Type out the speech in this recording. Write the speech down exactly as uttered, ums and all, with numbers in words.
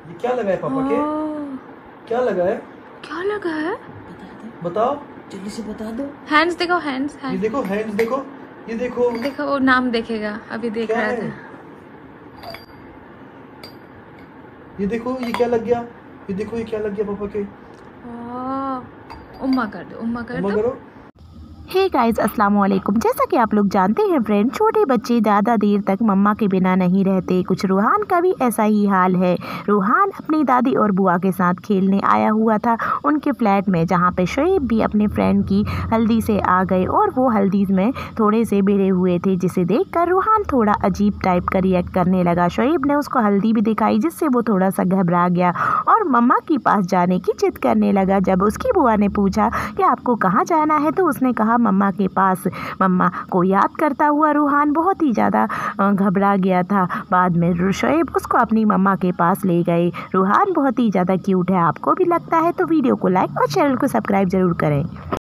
ये क्या लगा है पापा के? क्या लगा है? क्या लगा है? बताओ जल्दी से बता दो। हैंड्स देखो, हैंड्स ये हैंड्स देखो, हैंड्स देखो, ये देखो देखो, वो नाम देखेगा, अभी देख क्या रहा है? था। ये देखो ये क्या लग गया? ये देखो ये क्या लग गया पापा के? ओह, उम्मा कर दो, उम्मा कर उम्मा दो। करो। हे गाइस, अस्सलाम वालेकुम। जैसा कि आप लोग जानते हैं फ्रेंड, छोटे बच्चे ज़्यादा देर तक मम्मा के बिना नहीं रहते। कुछ रूहान का भी ऐसा ही हाल है। रूहान अपनी दादी और बुआ के साथ खेलने आया हुआ था उनके फ्लैट में, जहां पे शोएब भी अपने फ्रेंड की हल्दी से आ गए और वो हल्दी में थोड़े से भिड़े हुए थे, जिसे देखकर रूहान थोड़ा अजीब टाइप का रिएक्ट करने लगा। शोएब ने उसको हल्दी भी दिखाई, जिससे वो थोड़ा सा घबरा गया और मम्मा के पास जाने की जिद करने लगा। जब उसकी बुआ ने पूछा कि आपको कहाँ जाना है, तो उसने कहा मम्मा के पास। मम्मा को याद करता हुआ रूहान बहुत ही ज़्यादा घबरा गया था। बाद में शोएब उसको अपनी मम्मा के पास ले गए। रूहान बहुत ही ज़्यादा क्यूट है। आपको भी लगता है तो वीडियो को लाइक और चैनल को सब्सक्राइब जरूर करें।